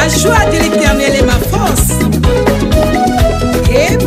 La joie de l'Éternel est ma force. Et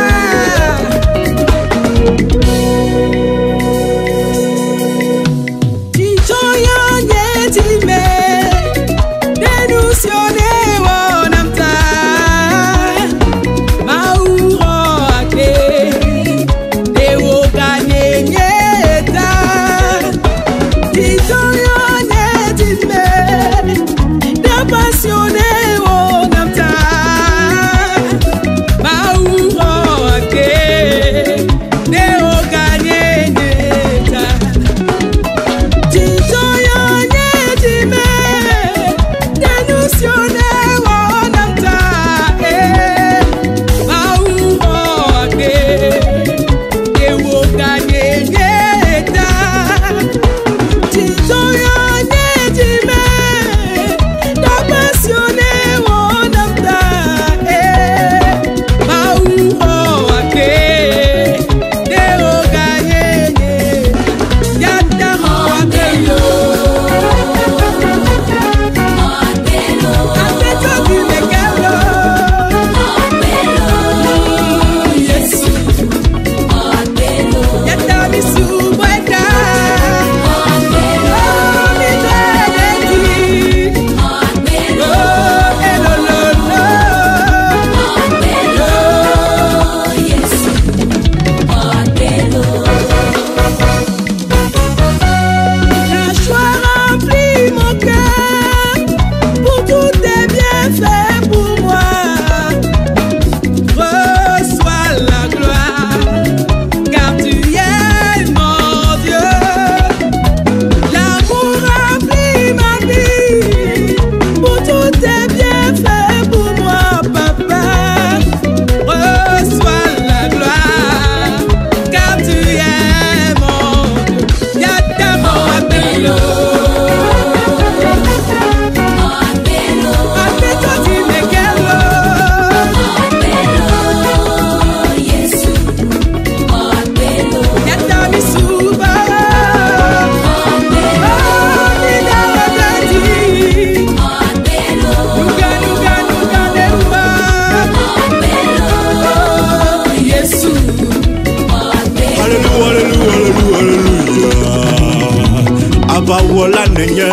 Abawola nenye,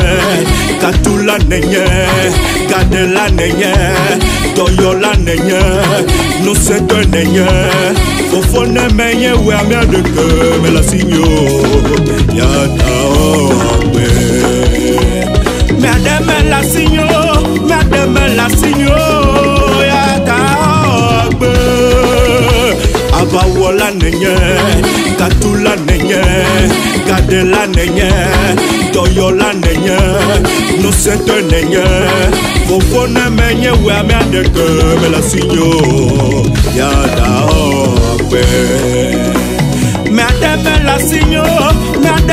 Katula nenye, Kadela nenye, Toyola nenye, Nusete nenye, Fofone menye we amia de que me la signo, Yata obe. Madame la signo, Yata obe. Abawola nenye, Katula nenye, Kadela nenye, Toyola nenye, Nusete nenye, Fofone menye we amia de que me la signo, Yata obe. Madame la signo,